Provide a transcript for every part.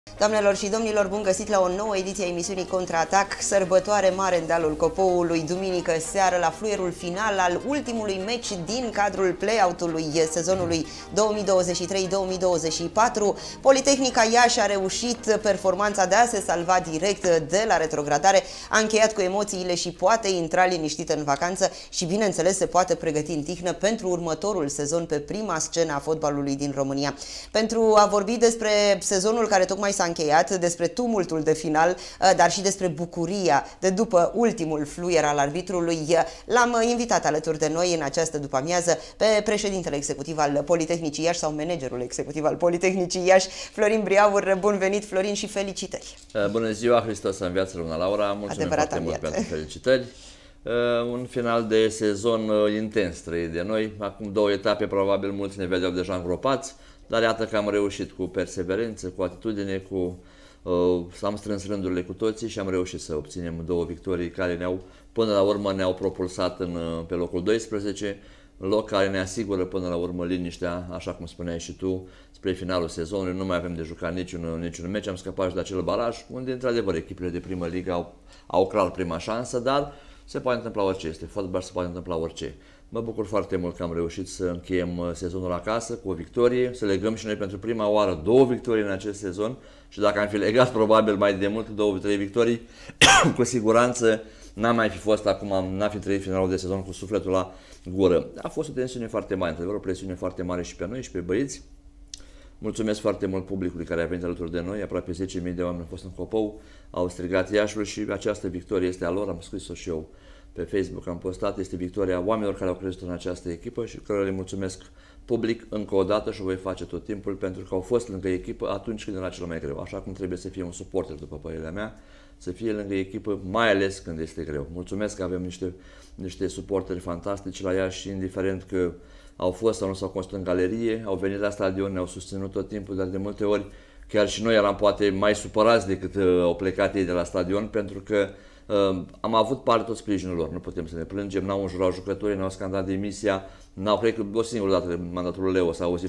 Doamnelor și domnilor, bun găsit la o nouă ediție a emisiunii Contraatac, sărbătoare mare în dealul Copoului, duminică seară la fluierul final al ultimului meci din cadrul play-out-ului sezonului 2023-2024. Politehnica Iași a reușit performanța de a se salva direct de la retrogradare, a încheiat cu emoțiile și poate intra liniștită în vacanță și, bineînțeles, se poate pregăti în tihnă pentru următorul sezon pe prima scenă a fotbalului din România. Pentru a vorbi despre sezonul care tocmai s-a încheiat, despre tumultul de final, dar și despre bucuria de după ultimul fluier al arbitrului, l-am invitat alături de noi în această după-amiază pe președintele executiv al Politehnicii Iași sau managerul executiv al Politehnicii Iași, Florin Briaur. Bun venit, Florin, și felicitări! Bună ziua, Hristos să înviață, Luna Laura! Mulțumim foarte mult pentru felicitări! Un final de sezon intens trăit de noi. Acum două etape, probabil mulți ne vedeau deja îngropați, dar iată că am reușit cu perseverență, cu atitudine, am strâns rândurile cu toții și am reușit să obținem două victorii care până la urmă ne-au propulsat pe locul 12, loc care ne asigură până la urmă liniștea, așa cum spuneai și tu, spre finalul sezonului. Nu mai avem de jucat niciun meci, am scăpat și de acel baraj, unde într-adevăr echipele de primă ligă au clar prima șansă, dar se poate întâmpla orice, este fotbal, se poate întâmpla orice. Mă bucur foarte mult că am reușit să încheiem sezonul acasă cu o victorie, să legăm și noi pentru prima oară două victorii în acest sezon și dacă am fi legat probabil mai de mult două, trei victorii, cu siguranță n-am mai fi fost acum, n-am fi trăit finalul de sezon cu sufletul la gură. A fost o tensiune foarte mare, într-adevăr, o presiune foarte mare și pe noi și pe băieți. Mulțumesc foarte mult publicului care a venit alături de noi, aproape 10.000 de oameni au fost în Copou, au strigat Iașiul și această victorie este a lor, am scris-o și eu pe Facebook, am postat, este victoria oamenilor care au crezut în această echipă și care le mulțumesc public încă o dată și o voi face tot timpul pentru că au fost lângă echipă atunci când era cel mai greu, așa cum trebuie să fie un suporter, după părerea mea, să fie lângă echipă, mai ales când este greu. Mulțumesc că avem niște suporteri fantastici la Iași, indiferent că au fost sau nu s-au construit în galerie, au venit la stadion, ne-au susținut tot timpul, dar de multe ori chiar și noi eram poate mai supărați decât au plecat ei de la stadion, pentru că am avut parte tot sprijinul lor, nu putem să ne plângem, n-au înjurat jucătorii, n-au scandat demisia, cred că o singură dată mandatul lui Leo s-a auzit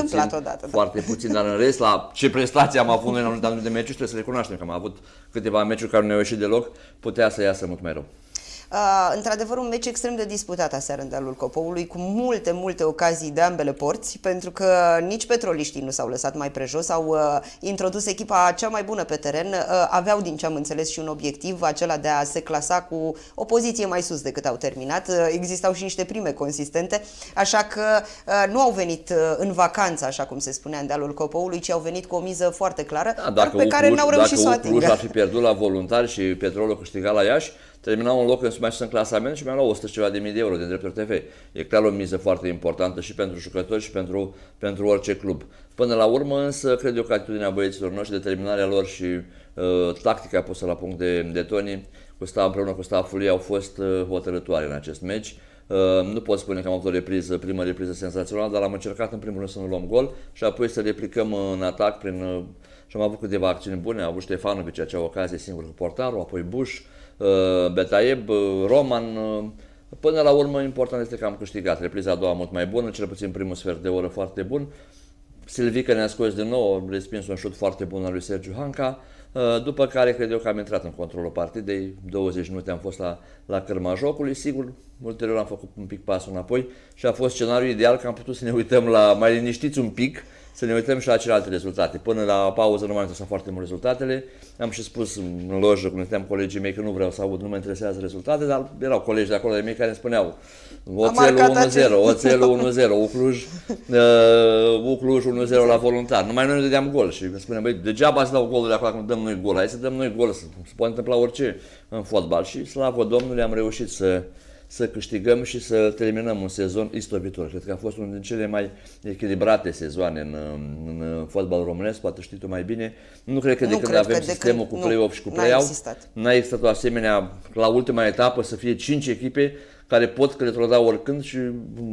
foarte puțin, dar în rest, la ce prestații am avut noi în anumite meciuri, trebuie să recunoaștem că am avut câteva meciuri care nu ne-au ieșit deloc, putea să iasă mult mai rău. Într-adevăr, un meci extrem de disputat aseară în dealul Copoului, cu multe ocazii de ambele porți, pentru că nici petroliștii nu s-au lăsat mai prejos, au introdus echipa cea mai bună pe teren, aveau, din ce am înțeles, și un obiectiv, acela de a se clasa cu o poziție mai sus decât au terminat. Existau și niște prime consistente, așa că nu au venit în vacanță, așa cum se spunea în dealul Copoului, ci au venit cu o miză foarte clară, pe care n-au reușit să o atingă. Dacă Ucluj ar fi pierdut la Voluntari și Petrolul câștigat la Iași, terminau un loc mai sus în clasament și mi-am luat 100 ceva de mii de euro din drepturi TV. E clar o miză foarte importantă și pentru jucători și pentru orice club. Până la urmă însă, cred eu că atitudinea băieților noștri, determinarea lor și tactica pusă la punct de Toni, împreună cu stafful ei, au fost hotărătoare în acest meci. Nu pot spune că am avut o primă repriză senzațională, dar am încercat în primul rând să nu luăm gol și apoi să replicăm în atac și am avut câteva acțiuni bune. A avut Ștefanovici acea ocazie singur cu portarul, apoi Buș, Betaeb, Roman. Până la urmă, important este că am câștigat. Repriza a doua mult mai bună, cel puțin primul sfert de oră foarte bun. Silvică ne-a scos din nou, respins un șut foarte bun al lui Sergiu Hanca, după care cred eu că am intrat în controlul partidei, 20 minute am fost la cârma jocului, sigur, ulterior am făcut un pic pasul înapoi și a fost scenariul ideal că am putut să ne uităm mai liniștiți un pic, să ne uităm și la celelalte rezultate. Până la pauză nu m-am interesat foarte mult rezultatele. Am și spus în lojă, când stăteam colegii mei, că nu vreau să aud, nu mă interesează rezultate, dar erau colegi de acolo de mei care îmi spuneau Oțelul 1-0, Oțelul 1-0, Ucluj 1-0 la Voluntar. Numai noi nu dădeam gol și spuneam, băi, degeaba să dau golul acolo când dăm noi gol, hai să dăm noi gol, se poate întâmpla orice în fotbal. Și slavă Domnului am reușit să câștigăm și să terminăm un sezon istovitor. Cred că a fost unul din cele mai echilibrate sezoane în fotbal românesc, poate știi tu mai bine. Nu cred că de când avem sistemul cu play-off și cu play-out, n-a existat o asemenea, la ultima etapă, să fie 5 echipe care pot retroda oricând și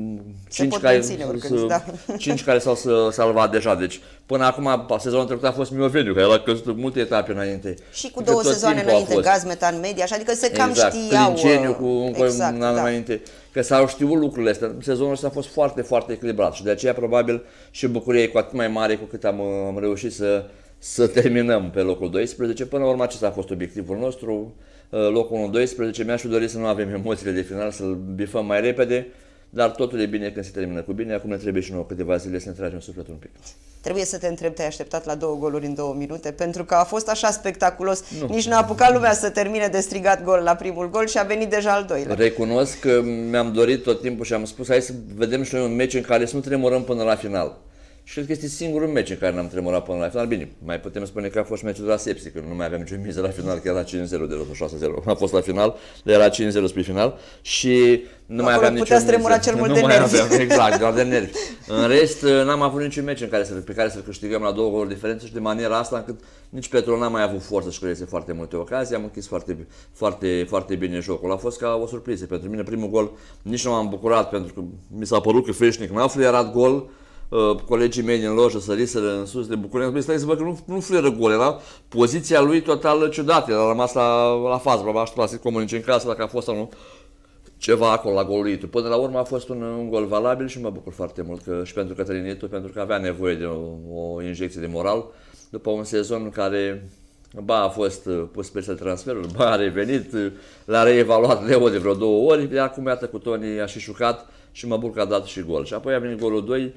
5 care s-au salvat deja. Deci, până acum, sezonul trecut a fost Mioveniu, care a căzut multe etape înainte. Și cu 2 sezoane înainte, Gazmetan Media, așa, adică se cam știau. Trinceniu cu un an înainte. Că s-au știut lucrurile astea. Sezonul ăsta a fost foarte echilibrat și de aceea probabil și bucuria e cu atât mai mare cu cât am reușit să terminăm pe locul 12. Până la urmă acesta a fost obiectivul nostru, locul 1-12. Mi-aș fi dorit să nu avem emoțiile de final, să-l bifăm mai repede, dar totul e bine când se termină cu bine. Acum ne trebuie și nouă câteva zile să ne tragem sufletul un pic. Trebuie să te întreb, te-ai așteptat la 2 goluri în 2 minute? Pentru că a fost așa spectaculos, nici n-a apucat lumea să termine de strigat gol la primul gol și a venit deja al doilea. Recunosc că mi-am dorit tot timpul și am spus hai să vedem și noi un meci în care să nu tremurăm până la final. Și cred că este singurul meci în care n-am tremurat până la final. Bine, mai putem spune că a fost meciul de la Sepsi, că nu mai aveam nicio miză la final, că era 5-0 de 6-0. A fost la final, dar era 5-0 spre final și nu mai aveam nicio miză. Tremura cel mult de nervi. Exact, doar de nervi. În rest, n-am avut niciun meci pe care să-l câștigăm la 2 goluri diferență și de maniera asta încât nici Petru n-a mai avut forță să creeze foarte multe ocazii. Am închis foarte bine jocul. A fost ca o surpriză pentru mine. Primul gol nici nu m-am bucurat pentru că mi s-a părut că Freșnic n-a fluierat gol. Colegii mei din lojă săriseră în sus de bucurie, stai să văd că nu fluieră gol, era poziția lui total ciudată, el a rămas la fază, probabil aștepta să comunice în casă dacă a fost sau nu ceva acolo la golul lui. Până la urmă a fost un gol valabil și mă bucur foarte mult că, și pentru Cătălin Itu, pentru că avea nevoie de o injecție de moral după un sezon în care a fost pus pe transferul, a revenit, l-a reevaluat Leo de vreo 2 ori, iar acum iată cu Toni a și jucat și mă bucur că a dat și gol. Și apoi a venit golul 2.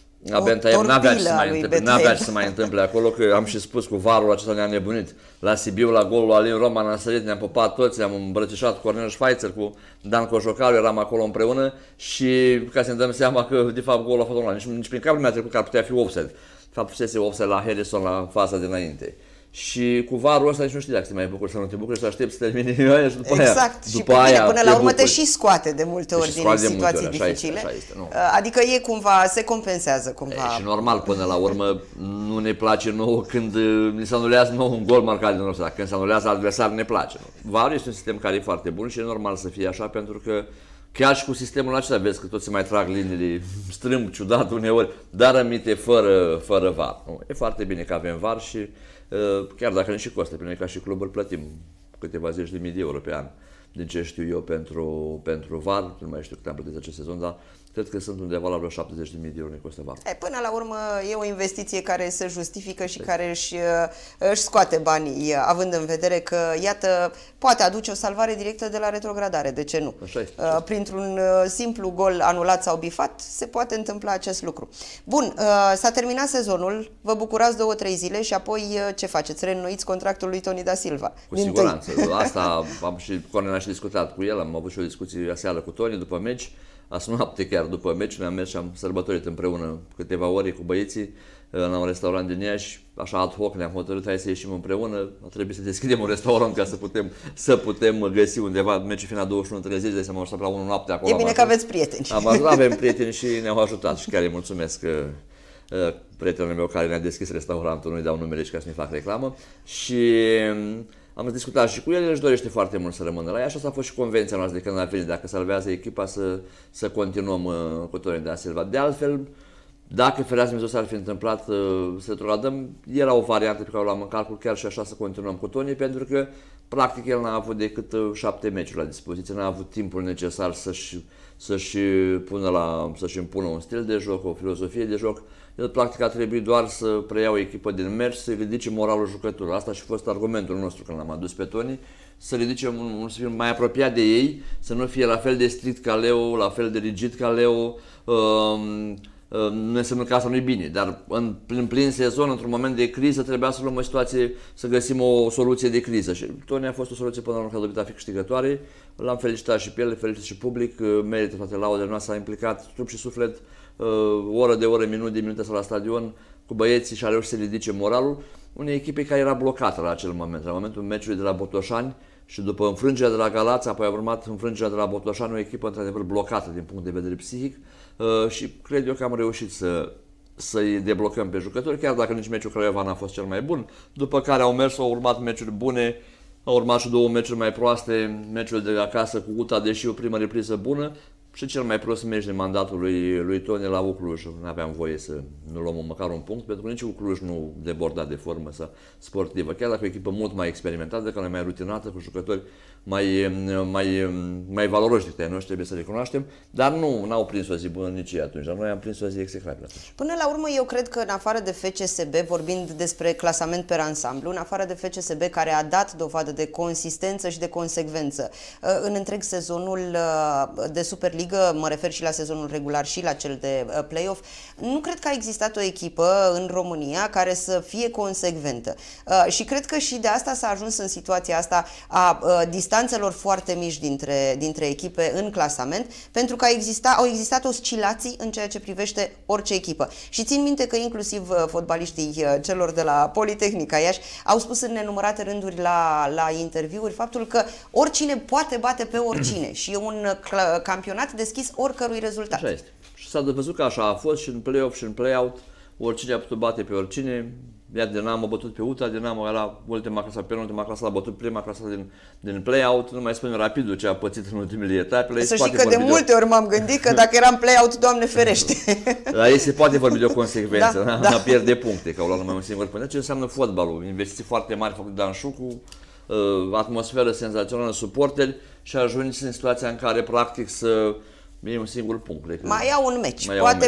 N-avea ce să mai întâmple acolo, că am și spus cu varul acesta ne-a nebunit. La Sibiu, la golul Alin Roman, am sărit, ne-am pupat toți, ne-am îmbrățișat cu Cornel Schweitzer, cu Dan Cojocaru, eram acolo împreună și ca să ne dăm seama că de fapt golul a fost online. Nici prin cap nu mi-a trecut că ar putea fi offside. De fapt fusese offside la Harrison la faza dinainte. Și cu varul ăsta nici nu știi dacă te mai bucuri sau nu te bucuri, să aștepți să termine aia și după exact. aia. Și după aia, până la urmă te și scoate de multe ori din situații dificile. Așa este, adică e cumva, se compensează cumva. Și normal, până la urmă, nu ne place nouă când ni se anulează nouă un gol marcat din ăsta. Când se anulează adversar ne place. Varul este un sistem care e foarte bun și e normal să fie așa pentru că chiar și cu sistemul acesta vezi că toți se mai trag liniile strâmb, ciudat uneori, dar aminte fără VAR. E foarte bine că avem VAR și chiar dacă ne și costă, pe noi ca și cluburi plătim câteva zeci de mii de euro pe an, din ce știu eu pentru VAR, nu mai știu cât am plătit acest sezon, dar cred că sunt undeva la vreo 70.000 de euro ne costă VAR. Până la urmă e o investiție care se justifică și care își scoate banii, având în vedere că, iată, poate aduce o salvare directă de la retrogradare, de ce nu? Așa este. Printr-un simplu gol anulat sau bifat se poate întâmpla acest lucru. Bun, s-a terminat sezonul, vă bucurați 2-3 zile și apoi ce faceți? Reînnoiți contractul lui Toni da Silva? Cu siguranță. Asta am și Cornel a și discutat cu el, am avut și o discuție aseară cu Toni după meci. Azi noapte chiar după meci ne-am mers și am sărbătorit împreună câteva ore cu băieții la un restaurant din Iași, așa ad hoc ne-am hotărât, hai să ieșim împreună, trebuie să deschidem un restaurant ca să putem găsi undeva, meciul fiind la 21:30, de seama la 1 noapte acolo. E bine că aveți prieteni. Avem prieteni și ne-au ajutat și chiar îi mulțumesc prietenul meu care ne-a deschis restaurantul, nu-i dau numele și ca să nu-i fac reclamă și am discutat și cu el, își dorește foarte mult să rămână la ea și asta a fost și convenția noastră de când a venit, dacă salvează echipa să continuăm cu Toni da Silva. De altfel, dacă ferească Dumnezeu s-ar fi întâmplat să retrogradăm, era o variantă pe care o luam în calcul chiar și așa să continuăm cu Toni, pentru că practic el n-a avut decât 7 meciuri la dispoziție, n-a avut timpul necesar să-și impună un stil de joc, o filozofie de joc. El practic a trebuit doar să preia o echipă din mers, să ridice moralul jucătorilor. Asta și a fost argumentul nostru când l-am adus pe Toni, să ridice să fie mai apropiat de ei, să nu fie la fel de strict ca Leo, la fel de rigid ca Leo. Nu înseamnă că asta nu e bine, dar în plin sezon, într-un moment de criză, trebuia să luăm o situație, să găsim o soluție de criză. Și Toni a fost o soluție până la urmă care a dovedit a fi câștigătoare. L-am felicitat și pe el, felicit și public, merită toate laudele noastre, s-a implicat trup și suflet, oră de oră, minut de minute sau la stadion cu băieții și a reușit să ridice moralul unei echipe care era blocată la acel moment, la momentul meciului de la Botoșani și după înfrângerea de la Galați, apoi a urmat înfrângerea de la Botoșani, o echipă într-adevăr blocată din punct de vedere psihic și cred eu că am reușit să-i deblocăm pe jucători, chiar dacă nici meciul Craiova n-a fost cel mai bun, după care au urmat meciuri bune, au urmat și 2 meciuri mai proaste, meciul de acasă cu UTA, deși o primă repriză bună, Și cel mai prost meci din mandatul lui Toni la Cluj. Nu aveam voie să nu luăm măcar un punct, pentru că nici Cluj nu deborda de formă sportivă. Chiar dacă o echipă mult mai experimentată, care mai rutinată, cu jucători mai valoroși decât ai noștri, trebuie să recunoaștem, dar nu au prins o zi bună nici ei atunci, dar noi am prins o zi execrabilă atunci. Până la urmă, eu cred că în afară de FCSB, vorbind despre clasament per ansamblu, în afară de FCSB care a dat dovadă de consistență și de consecvență în întreg sezonul de Superligă, mă refer și la sezonul regular și la cel de play-off, nu cred că a existat o echipă în România care să fie consecventă. Și cred că și de asta s-a ajuns în situația asta a distanțelor foarte mici dintre echipe în clasament, pentru că au existat oscilații în ceea ce privește orice echipă. Și țin minte că inclusiv fotbaliștii celor de la Politehnica Iași au spus în nenumărate rânduri la interviuri faptul că oricine poate bate pe oricine și e un campionat deschis oricărui rezultat. Așa este. Și s-a văzut că așa a fost și în play-off și în play-out, oricine a putut bate pe oricine. Iar Dinamo a bătut pe UTA, Dinamo era ultima clasă, penultima clasă, a bătut prima clasă din play-out, nu mai spun Rapidul ce a pățit în ultimele etape. Să știi că de multe ori m-am gândit că dacă eram play-out, Doamne ferește. Dar ei se poate vorbi de o consecvență, da. Pierde puncte, că au luat numai un singur punct. Ce înseamnă fotbalul? Investiții foarte mari făcute de Danșucu, atmosferă senzațională, suporteri și ajungi în situația în care practic să e un singur punct. Mai iau un meci,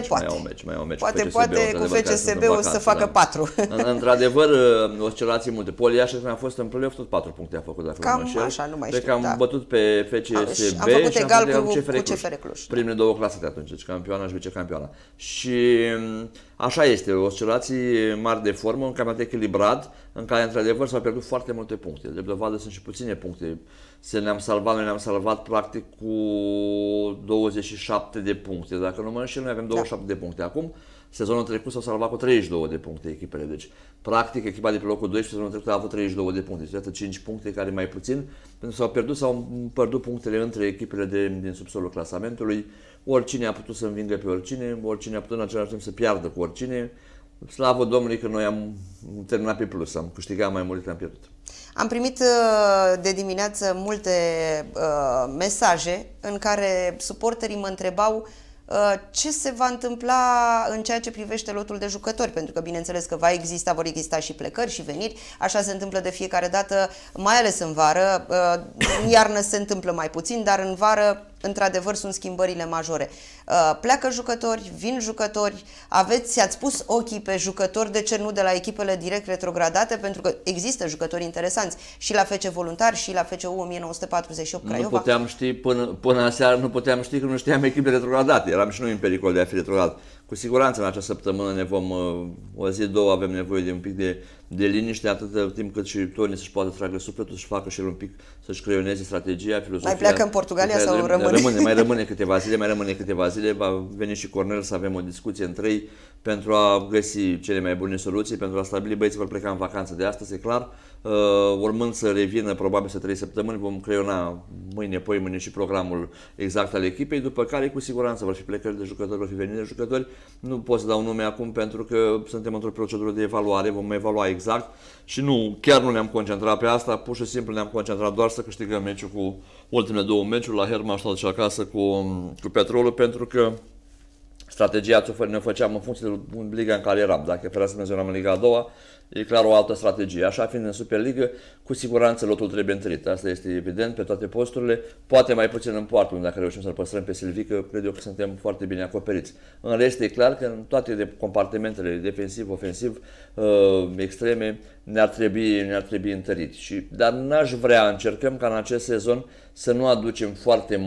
poate cu FCSB-ul să facă 4. Într-adevăr, oscilații multe. Poli Iași, când a fost în play-off, tot 4 puncte a făcut, dacă cam nu mă înșel. Așa, nu mai știu. Cred că am bătut pe FCSB am făcut și egal am cu CFR Cluj. Primele două clase de atunci, deci campioana și vicecampioana. Și așa este, oscilații mari de formă, un campionat echilibrat, în care, într-adevăr, s-au pierdut foarte multe puncte. De dovadă sunt și puține puncte. Noi ne-am salvat practic cu 27 de puncte. Dacă nu mă înșel, noi avem 27 de puncte. Acum, sezonul trecut s-au salvat cu 32 de puncte echipele. Deci, practic, echipa de pe locul 12 sezonul trecut a avut 32 de puncte. Deci, iată 5 puncte care mai puțin, pentru că s-au pierdut punctele între echipele din subsolul clasamentului. Oricine a putut să învingă pe oricine a putut în același timp să piardă cu oricine. Slavă Domnului că noi am terminat pe plus, am câștigat mai mult decât am pierdut. Am primit de dimineață multe mesaje în care suporterii mă întrebau ce se va întâmpla în ceea ce privește lotul de jucători, pentru că bineînțeles că vor exista și plecări și veniri, așa se întâmplă de fiecare dată, mai ales în vară, în iarnă se întâmplă mai puțin, dar în vară într-adevăr sunt schimbările majore. Pleacă jucători, vin jucători, ați pus ochii pe jucători, de ce nu de la echipele direct retrogradate, pentru că există jucători interesanți și la FC Voluntari și la FCU 1948 Craiova. Nu puteam ști, până aseară nu puteam ști că nu știam echipele retrogradate, eram și noi în pericol de a fi retrogradat. Cu siguranță în această săptămână ne vom, o zi, două, avem nevoie de un pic de liniște, atât timp cât și Toni să-și poată tragă sufletul, să facă și el un pic, să-și creioneze strategia, filozofia. Mai pleacă în Portugalia sau rămâne? Mai rămâne câteva zile, va veni și Cornel să avem o discuție între ei pentru a găsi cele mai bune soluții, pentru a stabili băieții vor pleca în vacanță de astăzi, e clar. Urmând să revină probabil să 3 săptămâni, vom creiona mâine și programul exact al echipei, după care cu siguranță vor fi plecări de jucători, vor fi veniri de jucători. Nu pot să dau nume acum pentru că suntem într-o procedură de evaluare, vom evalua exact și chiar nu ne-am concentrat pe asta, pur și simplu ne-am concentrat doar să câștigăm meciul cu ultimele două meciuri la Hermannstadt și acasă cu Petrolul, pentru că strategia ne făceam în funcție de liga în care eram. Dacă feream să mergem în Liga a doua, e clar o altă strategie. Așa fiind în Superligă, cu siguranță lotul trebuie întărit. Asta este evident pe toate posturile. Poate mai puțin în poartul, dacă reușim să-l păstrăm pe Silvică, cred eu că suntem foarte bine acoperiți. În rest, e clar că în toate compartimentele defensiv, ofensiv, extreme, ne-ar trebui întărit. Dar n-aș vrea, încercăm ca în acest sezon să nu aducem foarte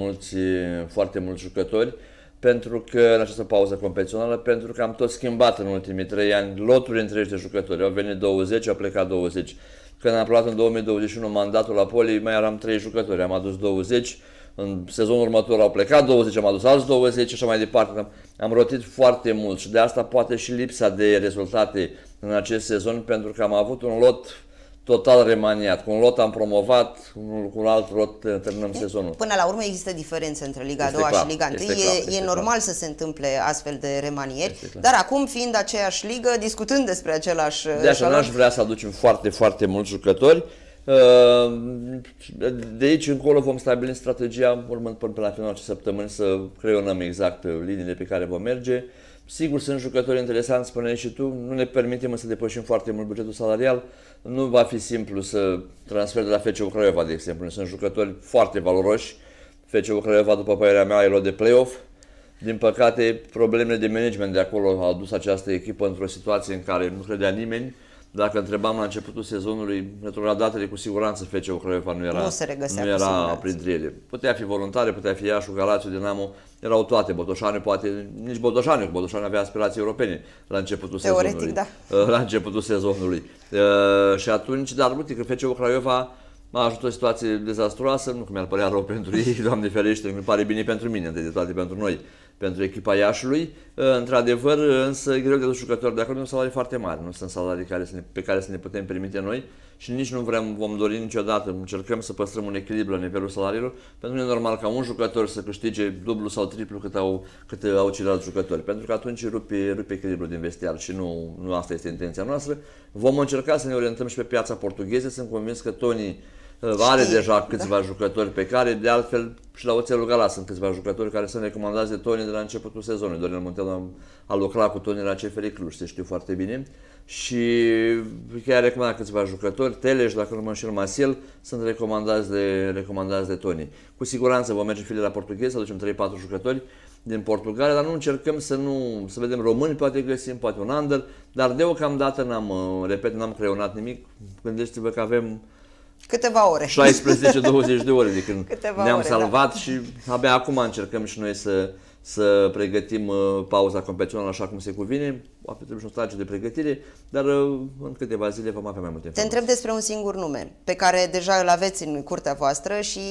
mulți jucători, pentru că în această pauză competițională, pentru că am tot schimbat în ultimii 3 ani loturi întregi de jucători. Au venit 20, au plecat 20. Când am luat în 2021 mandatul la Poli, mai eram 3 jucători, am adus 20. În sezonul următor au plecat 20, am adus alți 20 și așa mai departe. Am rotit foarte mult și de asta poate și lipsa de rezultate în acest sezon, pentru că am avut un lot total remaniat. Cu un lot am promovat, cu un alt lot terminăm sezonul. Până la urmă există diferențe între Liga a doua și Liga 1. E normal să se întâmple astfel de remanieri, dar acum fiind aceeași ligă, discutând despre același de așa n-aș vrea să aducem foarte mulți jucători. De aici încolo vom stabili strategia, urmând până pe la finalul acestei săptămâni să creionăm exact liniile pe care vom merge. Sigur, sunt jucători interesanți, spuneai și tu, nu ne permitem să depășim foarte mult bugetul salarial. Nu va fi simplu să transfer de la FCU Craiova, de exemplu. Sunt jucători foarte valoroși. FCU Craiova, după părerea mea, e lot de play-off. Din păcate, problemele de management de acolo au adus această echipă într-o situație în care nu credea nimeni. Dacă întrebam la începutul sezonului, retrogradatele cu siguranță FCU Craiova nu era printre ele. Putea fi voluntare, putea fi Iașu, Galațiu, Dinamo, erau toate. Botoșani, poate nici Botoșani, că Botoșani avea aspirații europene la începutul sezonului. Da. La începutul sezonului. Și atunci, dar uite că FCU Craiova m-a ajutat o situație dezastruoasă, nu că mi-ar părea rău pentru ei, Doamne ferește, mi pare bine pentru mine, întâi de toate pentru noi, pentru echipa Iașului. Într-adevăr, însă, e greu de dus jucători de acolo, nu sunt salarii foarte mari, nu sunt salarii pe care să ne putem permite noi și nici nu vom dori niciodată, încercăm să păstrăm un echilibru la nivelul salariilor, pentru că nu e normal ca un jucător să câștige dublu sau triplu cât au ceilalți jucători, pentru că atunci rupe echilibrul din vestiar și nu asta este intenția noastră. Vom încerca să ne orientăm și pe piața portugheză, sunt convins că Toni are deja câțiva jucători pe care, de altfel, și la Oțelul Galați sunt câțiva jucători care sunt recomandați de Toni de la începutul sezonului. Dorin Munteanu a lucrat cu Toni la CFR Cluj, se știu foarte bine. Și chiar a recomandat câțiva jucători, Teleș, dacă nu mă înșel, Masiel, sunt recomandați de Toni. Cu siguranță vom merge file la portughez, să aducem 3-4 jucători din Portugalia, dar nu încercăm să vedem români, poate găsim, poate un under, dar deocamdată n-am creionat nimic. Gândește-vă că avem câteva ore. 16-20 de ore de când ne-am salvat, da. Și abia acum încercăm și noi să pregătim pauza competițională așa cum se cuvine. Trebuie și un stadiu de pregătire, dar în câteva zile vom avea mai multe informații. Te întreb despre un singur nume pe care deja îl aveți în curtea voastră și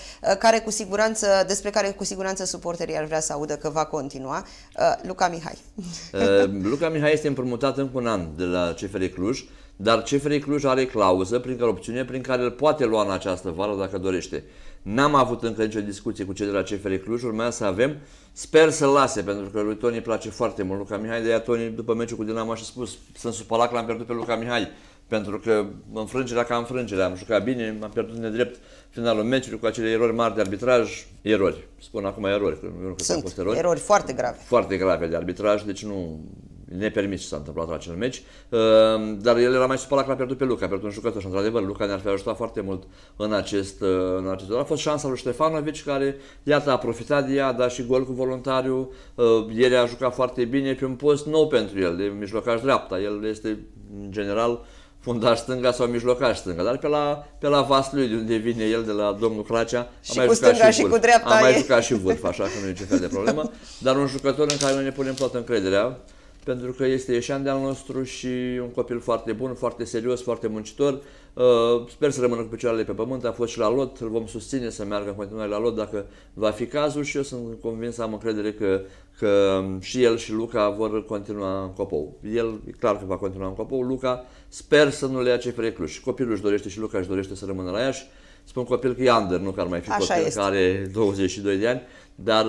despre care cu siguranță suporterii ar vrea să audă că va continua. Luca Mihai. Luca Mihai este împrumutat încă un an de la CFR Cluj, dar CFR Cluj are clauză, opțiune prin care îl poate lua în această vară dacă dorește. N-am avut încă nicio discuție cu cei de la CFR Cluj, urmează să avem. Sper să-l lase, pentru că lui Toni îi place foarte mult Luca Mihai. De aia Toni, după meciul cu Dinamo, a spus: sunt supărat că l-am pierdut pe Luca Mihai, pentru că înfrângerea ca înfrângerea, am jucat bine, am pierdut nedrept finalul meciului cu acele erori mari de arbitraj. Erori, spun acum erori, că nu cred că au fost erori foarte grave. Foarte grave de arbitraj, deci nu nepermis ce s-a întâmplat la acel meci, dar el era mai supărat că l-a pierdut pe Luca, a pierdut un jucător și într-adevăr Luca ne-ar fi ajutat foarte mult în acest A fost șansa lui Ștefanovici, care iată a profitat de ea, a dat și gol cu voluntariu, ieri a jucat foarte bine pe un post nou pentru el, de mijlocaș dreapta. El este în general fundaș stânga sau mijlocaș stânga, dar pe la vas lui, de unde vine el, de la domnul Cracea, și cu stânga și cu dreapta a mai jucat și vârf, așa că nu e niciun fel de problemă, dar un jucător în care noi ne punem toată încrederea, pentru că este ieșean de al nostru și un copil foarte bun, foarte serios, foarte muncitor. Sper să rămână cu picioarele pe pământ, a fost și la lot, îl vom susține să meargă în continuare la lot dacă va fi cazul și eu sunt convins, am încredere că și el și Luca vor continua în Copou. El e clar că va continua în Copou, Luca sper să nu le ia CFR Cluj. Copilul își dorește și Luca își dorește să rămână la Iași. Spun copil că e under, nu că ar mai fi copil care are 22 de ani, dar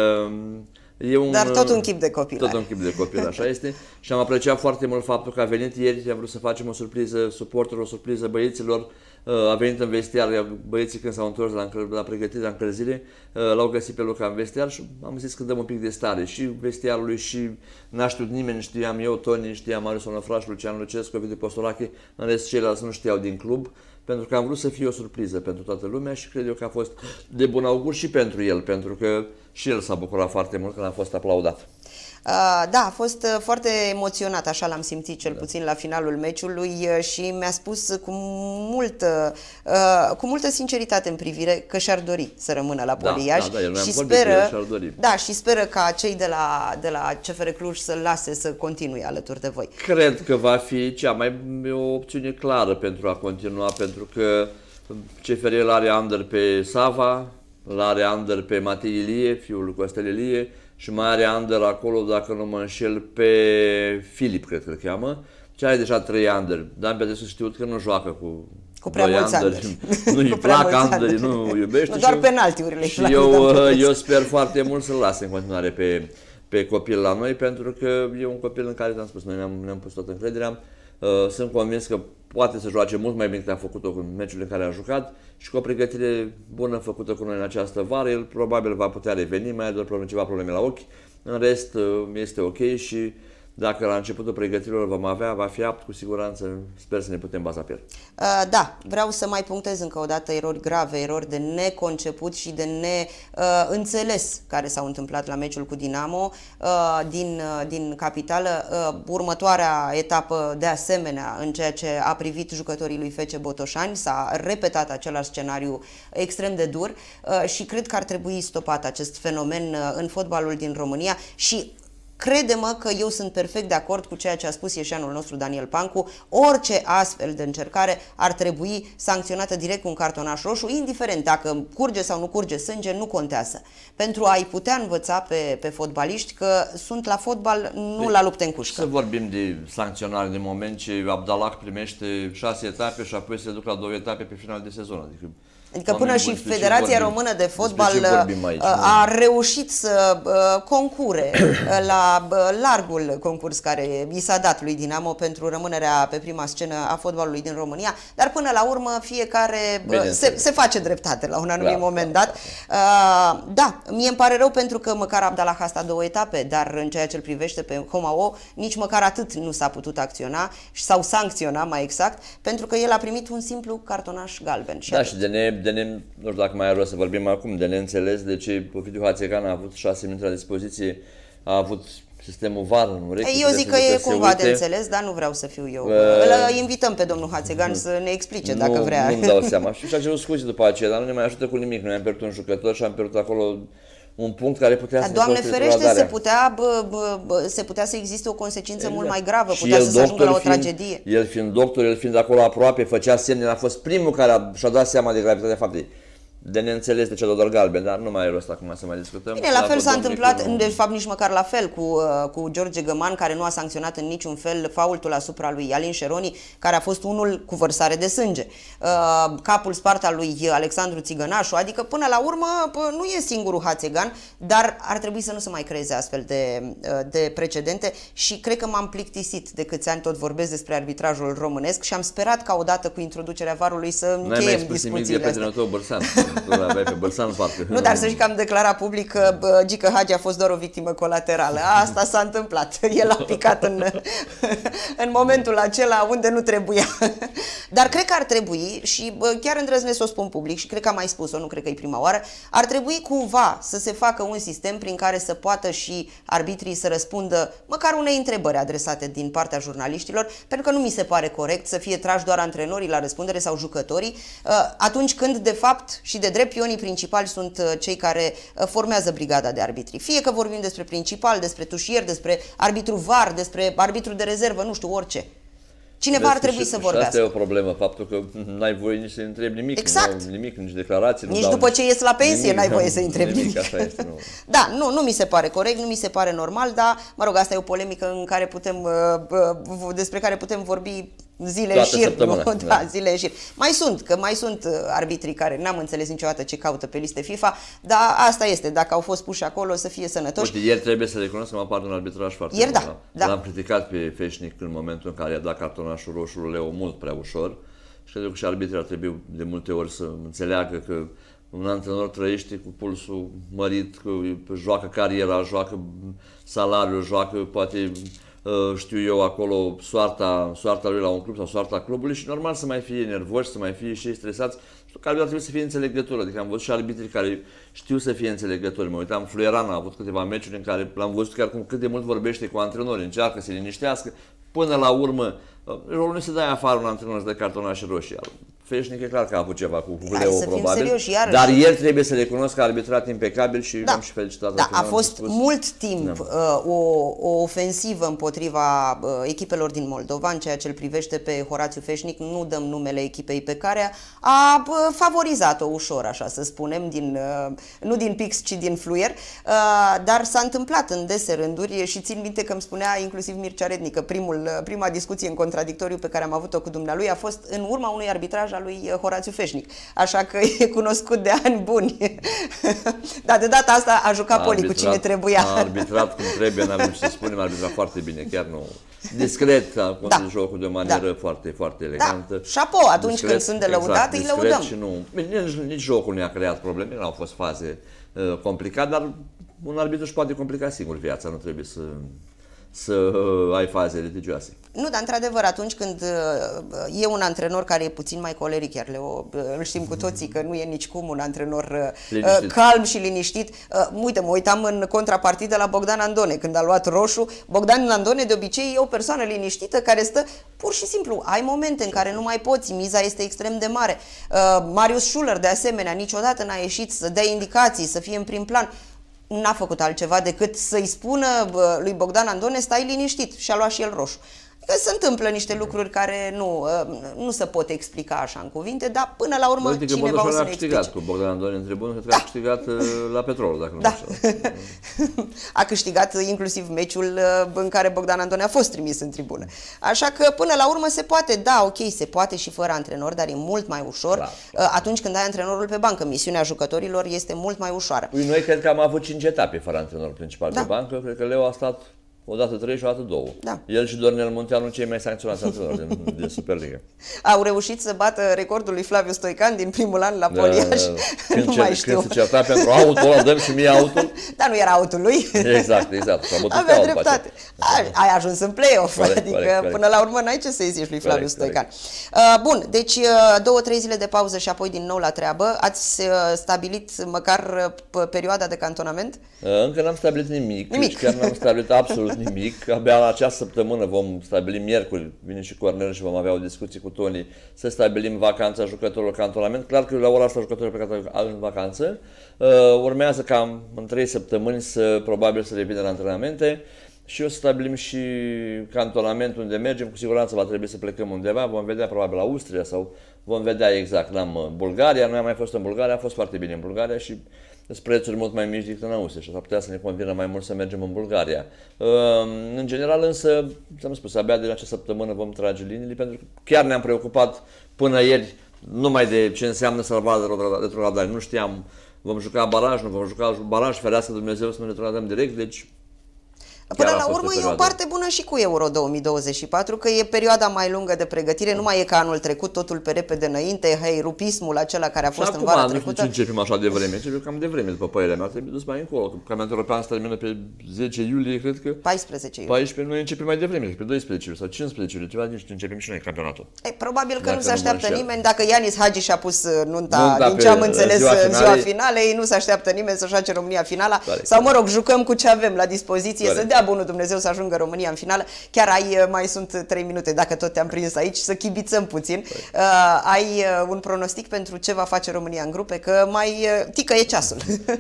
dar tot un chip de copil. Tot un chip de copil, așa este. Și am apreciat foarte mult faptul că a venit ieri, am vrut să facem o surpriză suporterilor, o surpriză băieților. A venit în vestiar, băieții când s-au întors la pregătire, la încălzire, l-au găsit pe Luca în vestiar și am zis că dăm un pic de stare și vestiarului și n-a știut nimeni, știam eu, Toni, știam Marius Onăfraș, Lucian Lucescu, Ovidiu Postolache, în rest ceilalți nu știau din club, pentru că am vrut să fie o surpriză pentru toată lumea și cred eu că a fost de bun augur și pentru el, pentru că și el s-a bucurat foarte mult când a fost aplaudat. Da, a fost foarte emoționat, așa l-am simțit cel puțin la finalul meciului și mi-a spus cu multă sinceritate în privire că și-ar dori să rămână la Poliaș și speră ca cei de la CFR Cluj să-l lase să continue alături de voi. Cred că va fi cea mai o opțiune clară pentru a continua, pentru că CFR are under pe Sava, l-are under pe Matei Ilie, fiul lui Costel Ilie, și mai are under acolo, dacă nu mă înșel, pe Filip, cred că îl cheamă. Ce are deja 3 under. Dan Petrescu știut că nu joacă cu prea mulți underi. Nu-i plac underi, nu iubește. Nu doar penaltiurile. Și eu sper foarte mult să-l lase în continuare pe copil la noi, pentru că e un copil în care, am spus, noi ne-am pus toată încrederea. Sunt convins că poate să joace mult mai bine decât a făcut-o în meciurile în care a jucat și cu o pregătire bună făcută cu noi în această vară, el probabil va putea reveni, mai are doar ceva probleme la ochi. În rest, este ok și dacă la începutul pregătirilor va fi apt, cu siguranță sper să ne putem baza pe el. Da, vreau să mai punctez încă o dată erori grave, erori de neconceput și de neînțeles care s-au întâmplat la meciul cu Dinamo din capitală. Următoarea etapă, de asemenea, în ceea ce a privit jucătorii lui FC Botoșani, s-a repetat același scenariu extrem de dur și cred că ar trebui stopat acest fenomen în fotbalul din România și crede-mă că eu sunt perfect de acord cu ceea ce a spus ieșeanul nostru Daniel Pancu. Orice astfel de încercare ar trebui sancționată direct cu un cartonaș roșu, indiferent dacă curge sau nu curge sânge, nu contează. Pentru a-i putea învăța pe fotbaliști că sunt la fotbal, nu la lupte în cușcă. Să vorbim de sancționare din moment ce Abdallah primește 6 etape și apoi se duc la 2 etape pe final de sezon. Adică până și Federația Română de Fotbal a reușit să concure la largul concurs care i s-a dat lui Dinamo pentru rămânerea pe prima scenă a fotbalului din România, dar până la urmă fiecare se face dreptate la un anumit moment dat. Da, mie îmi pare rău pentru că măcar Abdallah a stat 2 etape, dar în ceea ce îl privește pe Homao, nici măcar atât nu s-a putut acționa sau sancționa mai exact, pentru că el a primit un simplu cartonaș galben. Da, și nu știu dacă mai are rost să vorbim acum, de neînțeles de ce Ovidiu Hațegan a avut 6 minute la dispoziție, a avut sistemul VAR în urechi. Eu zic că e cumva de înțeles, dar nu vreau să fiu eu. Îl invităm pe domnul Hațegan să ne explice dacă vrea. Nu-mi dau seama. Și a cerut scuze după aceea, dar nu ne mai ajută cu nimic. Noi am pierdut un jucător și am pierdut acolo un punct care putea să Doamne ferește, se putea să existe o consecință mult mai gravă, putea să se ajungă la o tragedie. El fiind doctor, el fiind acolo aproape, făcea semne, a fost primul care și-a dat seama de gravitatea faptei. De neînțeles de ce doar galben, dar nu mai e rost acum să mai discutăm. Bine, la fel s-a întâmplat, de fapt nici măcar la fel, cu George Găman, care nu a sancționat în niciun fel faultul asupra lui Alin Șeroni, care a fost unul cu vărsare de sânge. Capul spart al lui Alexandru Țigănașu, adică până la urmă nu e singurul Hațegan, dar ar trebui să nu se mai creeze astfel de precedente și cred că m-am plictisit de câți ani tot vorbesc despre arbitrajul românesc și am sperat ca odată cu introducerea VAR-ului să încheiem discuțiile astea. Nu, dar să zic că am declarat public că Gică Hagi a fost doar o victimă colaterală. Asta s-a întâmplat. El a picat în momentul acela unde nu trebuia. Dar cred că ar trebui, și chiar îndrăznesc să o spun public, și cred că am mai spus-o, nu cred că e prima oară, ar trebui cumva să se facă un sistem prin care să poată și arbitrii să răspundă măcar unei întrebări adresate din partea jurnaliștilor, pentru că nu mi se pare corect să fie trași doar antrenorii la răspundere sau jucătorii, atunci când de fapt și de drept pionii principali sunt cei care formează brigada de arbitri. Fie că vorbim despre principal, despre tușier, despre arbitru VAR, despre arbitru de rezervă, nu știu, orice. Cineva ar trebui să vorbească. Asta e o problemă, faptul că n-ai voie nici să întrebi nimic, exact. Nimic, nici declarații. Nici după ce ies la pensie n-ai voie să întrebi nimic. Așa este, nu. Da, nu mi se pare corect, nu mi se pare normal, dar, mă rog, asta e o polemică în care despre care putem vorbi zile în șir. Da, zile în șir. Mai sunt arbitrii care n-am înțeles niciodată ce caută pe liste FIFA, dar asta este, dacă au fost puși acolo, să fie sănătoși. Uite, ieri trebuie să recunosc că m-a apărut un arbitraj foarte bun. L-am criticat pe Feșnic în momentul în care a dat cartonașul roșu lui Leo mult prea ușor și cred că și arbitrii ar trebui de multe ori să înțeleagă că un antrenor trăiește cu pulsul mărit, că joacă cariera, joacă salariul, joacă poate, știu eu, acolo soarta lui la un club sau soarta clubului și normal să mai fie nervoși, să mai fie și ei stresați. Știu că ar trebui să fie înțelegători, adică am văzut și arbitrii care știu să fie înțelegători. Mă uitam, Fluieran a avut câteva meciuri în care l-am văzut chiar cât de mult vorbește cu antrenori, încearcă să liniștească. Până la urmă, rolul nu se dă afară un antrenor să dă cartonașe roșii. Feșnic e clar că a avut ceva cu Leo, probabil, dar el trebuie să recunosc că a arbitrat impecabil și am și felicitat. Da, a fost mult timp o ofensivă împotriva echipelor din Moldova, în ceea ce îl privește pe Horațiu Feșnic, nu dăm numele echipei pe care a favorizat-o ușor, așa să spunem, nu din Pix, ci din Fluier, dar s-a întâmplat în dese rânduri și țin minte că îmi spunea inclusiv Mircea Rednic că prima discuție în contradictoriu pe care am avut-o cu dumnealui a fost în urma unui arbitraj al lui Horațiu Feșnic. Așa că e cunoscut de ani buni. Dar de data asta a jucat Poli cu cine trebuia. A arbitrat cum trebuie, n-avem ce să spunem, a arbitrat foarte bine, chiar nu... Discret, a condus jocul de o manieră foarte, foarte elegantă. Șapo, atunci discret, când sunt de lăudat, îi lăudăm. Și nu, nici jocul nu a creat probleme, nu au fost faze complicate, dar un arbitru își poate complica singur viața, nu trebuie să ai faze litigioase. Nu, dar într-adevăr, atunci când e un antrenor care e puțin mai coleric, iar Leo, îl știm cu toții că nu e nicicum un antrenor calm și liniștit. Uite, mă uitam în contrapartidă la Bogdan Andone, când a luat roșu. Bogdan Andone de obicei e o persoană liniștită care stă pur și simplu. Ai momente în care nu mai poți, miza este extrem de mare. Marius Schuller, de asemenea, niciodată n-a ieșit să dea indicații, să fie în prim plan. N-a făcut altceva decât să-i spună lui Bogdan Andone, stai liniștit, și a luat și el roșu. Că se întâmplă niște lucruri care nu se pot explica așa în cuvinte, dar până la urmă cineva o să ne explice. A câștigat cu Bogdan Andone în tribună, cred că a câștigat la Petrol, dacă nu așa. A câștigat inclusiv meciul în care Bogdan Andone a fost trimis în tribună. Așa că până la urmă se poate, da, ok, se poate și fără antrenor, dar e mult mai ușor atunci când ai antrenorul pe bancă. Misiunea jucătorilor este mult mai ușoară. Noi cred că am avut 5 etape fără antrenor principal pe bancă, cred că Leo a stat odată 3 și odată 2. Da. El și Dornel Munteanu cei mai sancționați antrenori din Superliga. Au reușit să bată recordul lui Flaviu Stoican din primul an la Poliaș. Nu mai știu. Când se certa pentru autul ăla, dăm și mie autul. Dar nu era autul lui. Exact. Avea dreptate. Ai ajuns în play-off, adică până la urmă n-ai ce să-i zici lui Flaviu Stoican. Bun, deci 2-3 zile de pauză și apoi din nou la treabă. Ați stabilit măcar perioada de cantonament? Încă n-am stabilit nimic. Chiar n-am stabilit absolut nimic. Abia la această săptămână vom stabili miercuri, vine și Cornel și vom avea o discuție cu Toni, să stabilim vacanța jucătorilor, cantonament. Clar că la ora asta jucătorii pe care au în vacanță. Urmează cam în 3 săptămâni probabil să revină la antrenamente și o să stabilim și cantonamentul unde mergem. Cu siguranță va trebui să plecăm undeva, vom vedea probabil la Austria sau vom vedea exact la Bulgaria. Noi am mai fost în Bulgaria, a fost foarte bine în Bulgaria și sunt prețuri mult mai mici decât în Austria și s-ar putea să ne convină mai mult să mergem în Bulgaria. În general însă, ți-am spus, abia de la această săptămână vom trage liniile, pentru că chiar ne-am preocupat până ieri numai de ce înseamnă salvarea de retrogradare. Nu știam, vom juca baraj, nu vom juca baraj, ferească Dumnezeu să nu retrogradăm direct, deci... Până la urmă e o parte bună și cu Euro 2024, că e perioada mai lungă de pregătire, nu mai e ca anul trecut, totul pe repede înainte, rupismul acela care a fost în vara trecută. Și începem așa de vreme, începem cam de vreme, după părerea mea, trebuie dus mai încolo. Campionatul european se termină pe 10 iulie, cred că. 14 iulie. 14, noi începem mai devreme, pe 12 iulie sau 15 iulie, ceva nici începem și noi campionatul. Probabil că nu se așteaptă nimeni, dacă Ianis Hagi și-a pus nunta din ce am înțeles în ziua finalei, nu se așteaptă nimeni să joace România finala, sau mă rog, jucăm cu ce avem la dispoziție, să dea bunul Dumnezeu să ajungă România în finală. Chiar mai sunt 3 minute, dacă tot te-am prins aici, să chibițăm puțin. Ai un pronostic pentru ce va face România în grupe, că mai tică e ceasul.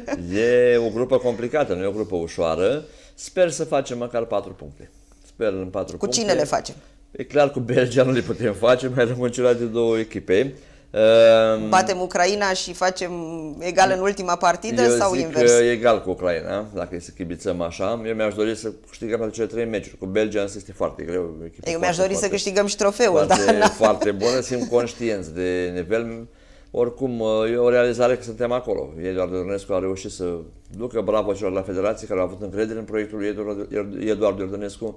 E o grupă complicată, nu e o grupă ușoară. Sper să facem măcar 4 puncte. Sper în 4 puncte. Cu cine le facem? E clar, cu Belgia nu le putem face, mai rămân celelalte 2 echipe. Batem Ucraina și facem egal în ultima partidă sau invers? Eu zic egal cu Ucraina, dacă e să chibițăm așa. Eu mi-aș dori să câștigăm toate cele 3 meciuri. Cu Belgia însă este foarte greu. Eu mi-aș dori să câștigăm și trofeul. Foarte bună, sunt conștienți de nivel. Oricum, e o realizare că suntem acolo. Eduard Iordănescu a reușit să ducă bravo celor la federație care au avut încredere în proiectul lui Eduard Iordănescu.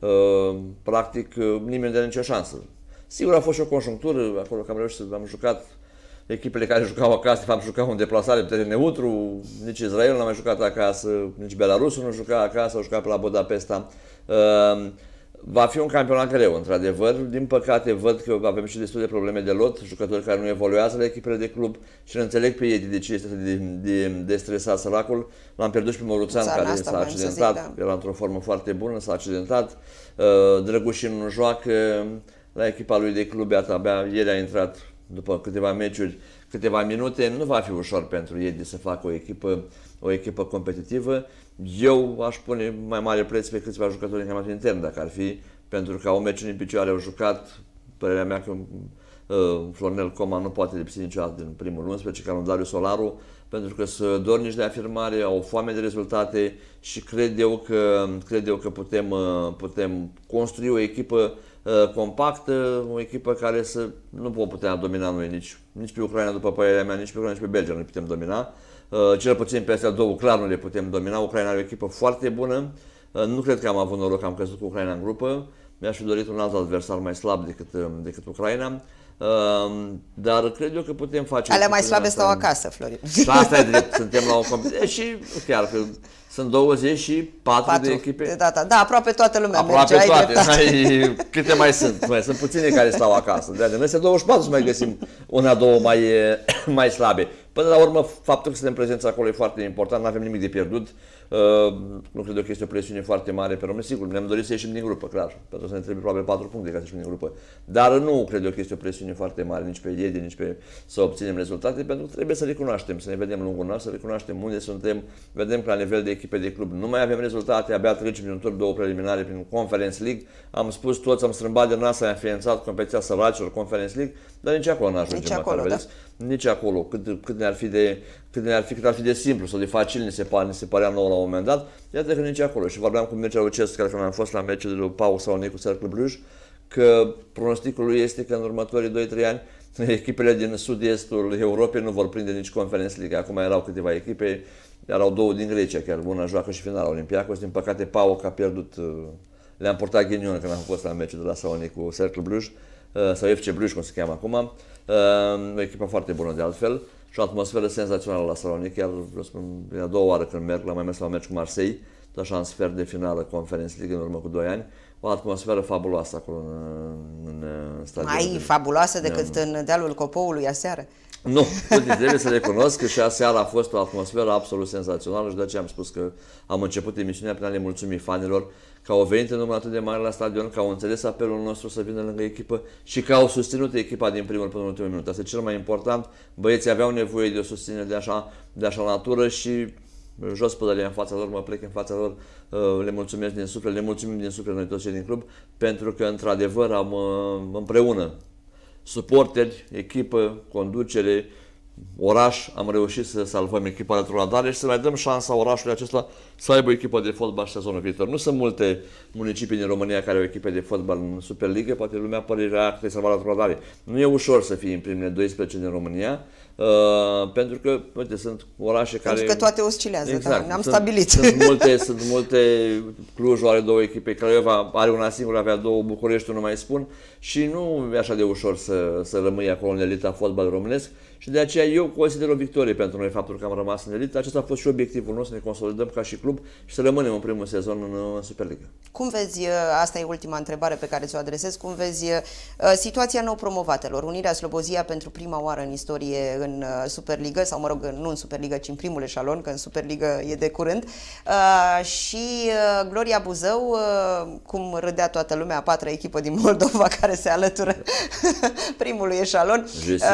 Practic, nimeni de nicio șansă. Sigur, a fost și o conjunctură, acolo că am reușit să am jucat echipele care jucau acasă, am jucat în deplasare pe teren neutru, nici Israel n-a mai jucat acasă, nici Belarusul nu juca acasă, au jucat pe la Budapesta. Va fi un campionat greu, într-adevăr. Din păcate, văd că avem și destul de probleme de lot, jucători care nu evoluează la echipele de club și nu înțeleg pe ei de ce este de stresat săracul. L-am pierdut și pe Moruțan, care s-a accidentat, era într-o formă foarte bună, s-a accidentat. Drăgușin nu joacă la echipa lui de club, abia ieri a intrat după câteva meciuri, câteva minute. Nu va fi ușor pentru ei să facă o echipă competitivă. Eu aș pune mai mare preț pe câțiva jucători în campionatul intern, dacă ar fi, pentru că au meciuri în picioare, au jucat, părerea mea că Florinel Coma nu poate lipsi niciodată din primul 11, ca Darius Solaru, pentru că sunt dornici de afirmare, au foame de rezultate și cred eu că putem construi o echipă compactă, o echipă care nu pot putea domina noi nici pe Ucraina, după părerea mea, nici pe Ucraina, nici pe Belgia nu putem domina. Cel puțin pe astea două clar nu le putem domina. Ucraina are o echipă foarte bună. Nu cred că am avut noroc că am căzut cu Ucraina în grupă. Mi-aș fi dorit un alt adversar mai slab decât Ucraina. Dar cred eu că putem face... Alea mai slabe stau acasă, Florin. Și asta e drept, suntem la o competiție și chiar că sunt 24 de echipe. Da, aproape toată lumea aproape merge, toate. Câte mai sunt? Sunt puține care stau acasă. De noi 24 să mai găsim una, două mai slabe. Până la urmă, faptul că suntem prezenți acolo e foarte important, nu avem nimic de pierdut. Nu cred că este o presiune foarte mare pe români. Sigur, ne-am dorit să ieșim din grupă, clar, pentru că ne trebuie probabil 4 puncte ca să ieșim din grupă. Dar nu cred că este o presiune foarte mare nici pe Iedi, nici pe să obținem rezultate, pentru că trebuie să recunoaștem, să ne vedem lungul nas, să recunoaștem unde suntem, vedem că la nivel de echipe de club nu mai avem rezultate, abia trecem din un tur 2 preliminare prin Conference League. Am spus toți, am strâmbat de nas, am înființat competiția săracilor Conference League, dar nici acolo n-ajungem măcar, vedeți? Nici acolo, cât ar fi de simplu sau de facil, ne se părea nouă la un moment dat, iată că nici acolo. Și vorbeam cu Mircea Lucescu, care când am fost la meciul de lui Pau Salonic cu Cercle Bruj, că pronosticul lui este că în următorii 2-3 ani echipele din sud-estul Europei nu vor prinde nici Conference League. Acum erau câteva echipe, erau două din Grecia, chiar una joacă și finala Olympiacos. Din păcate Pau a pierdut, le-am purtat ghinion când am fost la meciul de la Salonic cu Cercle Bruj, sau FC Bruj, cum se cheamă acum. O echipă foarte bună de altfel și o atmosferă senzațională la Salonic. Chiar e a doua oară când merg, l-am mai mers la meci cu Marseille, tot așa în sfert de finală Conference League în urmă cu 2 ani. O atmosferă fabuloasă acolo în stadion. Mai fabuloasă decât în dealul Copoului aseară? Nu, trebuie să recunosc că și aseară a fost o atmosferă absolut senzațională și de aceea am spus că am început emisiunea prin a le mulțumi fanilor că au venit în număr atât de mare la stadion, că au înțeles apelul nostru să vină lângă echipă și că au susținut echipa din primul până în ultimul minut. Asta e cel mai important. Băieții aveau nevoie de o susținere de așa natură și jos pădălia în fața lor, mă plec în fața lor, le mulțumesc din suflet, le mulțumim din suflet noi toți cei din club, pentru că într-adevăr am împreună, suporteri, echipă, conducere, oraș, am reușit să salvăm echipa retrogradare și să mai dăm șansa orașului acesta să aibă o echipă de fotbal și sezonul viitor. Nu sunt multe municipii din România care au echipe de fotbal în Superliga, poate lumea părerea că trebuie să salva retrogradare. Nu e ușor să fii în primele 12 din România, pentru că, uite, sunt orașe care... Pentru că toate oscilează, exact, da, ne-am stabilit. Sunt multe, Clujul are 2 echipe, Craiova are una singură, avea 2, Bucureștiul nu mai spun, și nu e așa de ușor să rămâi acolo în elita fotbal românesc. Și de aceea eu consider o victorie pentru noi faptul că am rămas în elită. Acesta a fost și obiectivul nostru, să ne consolidăm ca și club și să rămânem în primul sezon în Superliga. Cum vezi, asta e ultima întrebare pe care ți-o adresez, cum vezi situația nou promovatelor? Unirea Slobozia pentru prima oară în istorie în Superliga, sau mă rog, nu în Superliga, ci în primul eșalon, că în Superliga e de curând, și Gloria Buzău, cum râdea toată lumea, a 4-a echipă din Moldova care se alătură primului eșalon.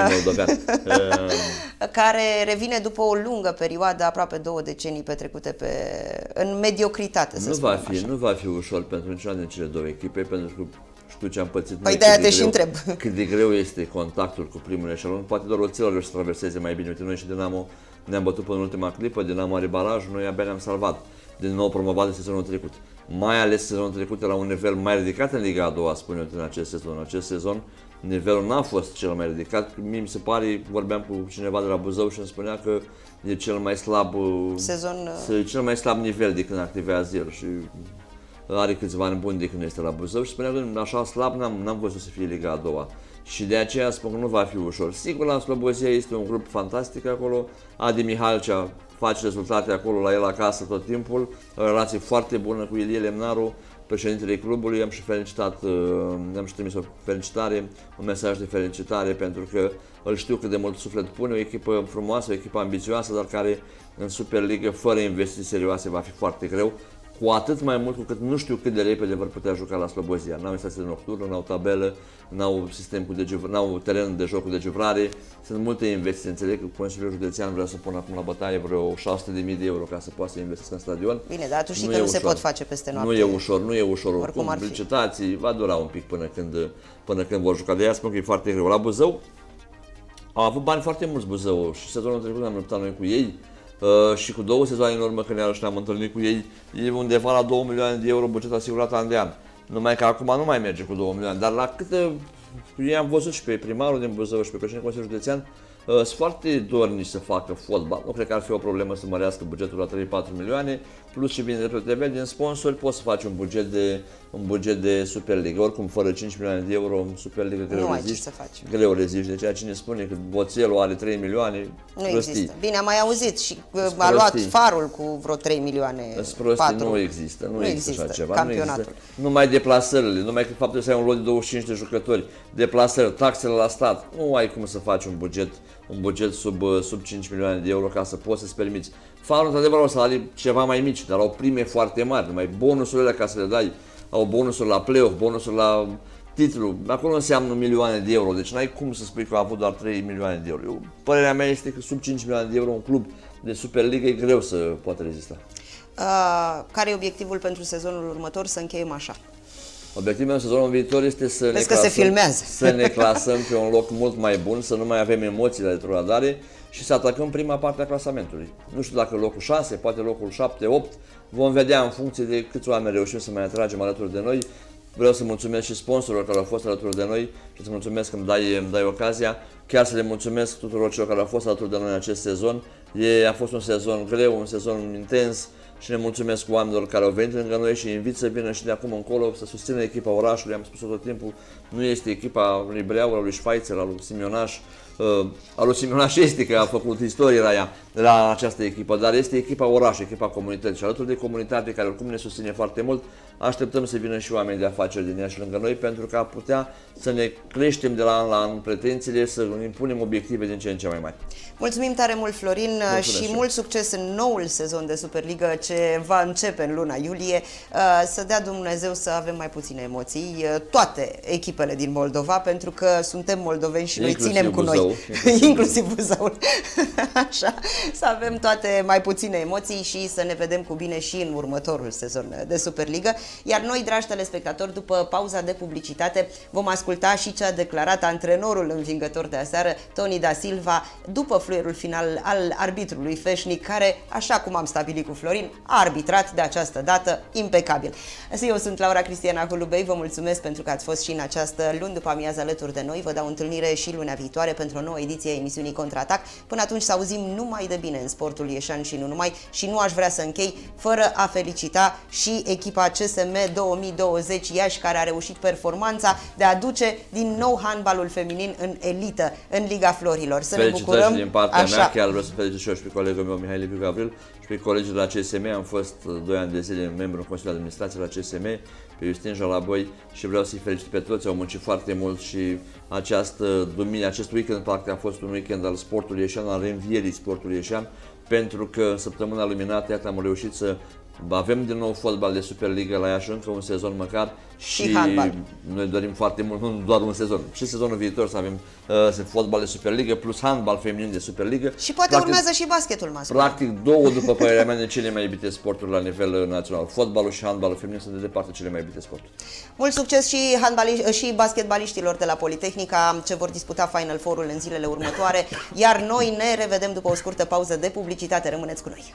Care revine după o lungă perioadă, aproape 2 decenii petrecute în mediocritate, să spunem așa. Nu va fi ușor pentru niciuna din cele 2 echipe, pentru că știu ce am pățit. Păi de-aia te și întreb. Cât de greu este contactul cu primul eșalon, poate doar oțelul să traverseze mai bine. Uite, noi și Dinamo ne-am bătut până în ultima clipă, Dinamo are barajul, noi abia ne-am salvat din nou promovat de sezonul trecut. Mai ales sezonul trecut era un nivel mai ridicat în Liga a doua, spun eu, în acest sezon. În acest sezon nivelul n-a fost cel mai ridicat. Mie mi se pare, vorbeam cu cineva de la Buzău și îmi spunea că e cel mai slab cel mai slab nivel de când activează el și are câțiva ani buni de când este la Buzău și spunea că așa slab n-am văzut să fie Liga a doua. Și de aceea spun că nu va fi ușor. Sigur, la Slobozia este un grup fantastic acolo. Adi Mihalcea face rezultate acolo la el acasă tot timpul. O relație foarte bună cu Ilie Lemnaru, președintele clubului. Am și trimis o felicitare, un mesaj de felicitare, pentru că îl știu cât de mult suflet pune. O echipă frumoasă, o echipă ambițioasă, dar care în Superliga, fără investiții serioase, va fi foarte greu. Cu atât mai mult cu cât nu știu cât de repede vor putea juca la Slobozia. N-au instalație nocturnă, n-au tabelă, n-au sistem n-au teren de joc cu degivrare. Sunt multe investiții. Înțeleg că Consiliul Județean vrea să pună acum la bătaie vreo 600.000 de euro ca să poată să investească în stadion. Bine, dar tu știi că nu se pot face peste noapte. Nu e ușor. Oricum licitații, va dura un pic până când vor juca. De aia spun că e foarte greu. La Buzău au avut bani foarte mulți Buzău și sezonul trecut am luptat noi cu ei. Și cu 2 sezoane în urmă când ne-am întâlnit cu ei, e undeva la 2 milioane de euro buget asigurat an de an. Numai că acum nu mai merge cu 2 milioane, dar la câte... Eu am văzut și pe primarul din Buzău și pe președintele Consiliului Județean, sunt foarte dornici să facă fotbal. Nu cred că ar fi o problemă să mărească bugetul la 3-4 milioane, plus și bine de TV din sponsori, poți să faci un buget de Superliga. Oricum, fără 5 milioane de euro, în Superliga greu reziști. Deci cine spune că Boțelul are 3 milioane, nu există. Bine, am mai auzit și a luat Farul cu vreo 3 milioane, 4. Nu există așa ceva. Nu există. Numai deplasările, numai că faptul să ai un lot de 25 de jucători, deplasări, taxele la stat, nu ai cum să faci un buget sub 5 milioane de euro ca să poți să-ți permiți. Farul, într-adevăr, au salarii ceva mai mici, dar au prime foarte mari, numai bonusurile ca să le dai, au bonusuri la play-off, bonusuri la titlu, acolo înseamnă milioane de euro, deci n-ai cum să spui că a avut doar 3 milioane de euro. Părerea mea este că sub 5 milioane de euro un club de Superliga e greu să poată rezista. Care e obiectivul pentru sezonul următor? Să încheiem așa. Obiectivul în sezonul viitor este să ne clasăm pe un loc mult mai bun, să nu mai avem emoții de retrogradare și să atacăm prima parte a clasamentului. Nu știu dacă locul 6, poate locul 7, 8, vom vedea în funcție de câți oameni reușim să mai atragem alături de noi. Vreau să mulțumesc și sponsorilor care au fost alături de noi și să mulțumesc că îmi dai ocazia. Chiar să le mulțumesc tuturor celor care au fost alături de noi în acest sezon. A fost un sezon greu, un sezon intens și ne mulțumesc oamenilor care au venit lângă noi și invit să vină și de acum încolo să susțină echipa orașului. Am spus-o tot timpul, nu este echipa lui Breaur, a lui Schweitzer, a lui Simionaș. A lui Simionaș este că a făcut istorie la această echipă, dar este echipa orașului, echipa comunității. Și alături de comunitate, care oricum ne susține foarte mult, așteptăm să vină și oameni de afaceri din ea și lângă noi pentru că putea să ne creștem de la an la an pretențiile, să impunem obiective din ce în ce mai mari. Mulțumim tare mult, Florin, și mult succes în noul sezon de Superliga ce va începe în luna iulie. Să dea Dumnezeu să avem mai puține emoții, toate echipele din Moldova, pentru că suntem moldoveni și noi ținem cu noi. Inclusiv Buzăul. Așa, să avem toate mai puține emoții și să ne vedem cu bine și în următorul sezon de Superliga. Iar noi, dragi telespectatori, după pauza de publicitate, vom asculta și ce a declarat antrenorul învingător de aseară, Toni da Silva, după fluierul final al arbitrului Feșnic, care, așa cum am stabilit cu Florin, a arbitrat de această dată impecabil. Eu sunt Laura Cristiana Holubei, vă mulțumesc pentru că ați fost și în această luni după amiază alături de noi. Vă dau întâlnire și luna viitoare pentru o nouă ediție a emisiunii Contraatac. Până atunci să auzim numai de bine în sportul ieșan și nu numai, și nu aș vrea să închei fără a felicita și echipa CSM 2020 Iași, care a reușit performanța de a duce din nou handbalul feminin în elită, în Liga Florilor. Să ne bucurăm. Din partea mea, chiar vreau să felicit și eu și pe colegul meu Mihai Liviu Gavril și pe colegii de la CSM. Am fost 2 ani de zile membru în Consiliul de Administrație la CSM, pe Justin Jalaboi, și vreau să-i felicit pe toți. Au muncit foarte mult și acest weekend practic a fost un weekend al sportului ieșean, al reînvierii sportului ieșean, pentru că în săptămâna luminată, iată, am reușit să avem din nou fotbal de Superliga la Iași, încă un sezon măcar, și noi dorim foarte mult, nu doar un sezon, și sezonul viitor să avem fotbal de Superliga plus handbal feminin de Superliga. Și poate urmează și basketul masculin. Practic două, după părerea mea, de cele mai iubite sporturi la nivel național. Fotbalul și handbalul feminin sunt de departe cele mai iubite sporturi. Mult succes și basketbaliștilor de la Politehnica, ce vor disputa Final Four-ul în zilele următoare, iar noi ne revedem după o scurtă pauză de publicitate. Rămâneți cu noi!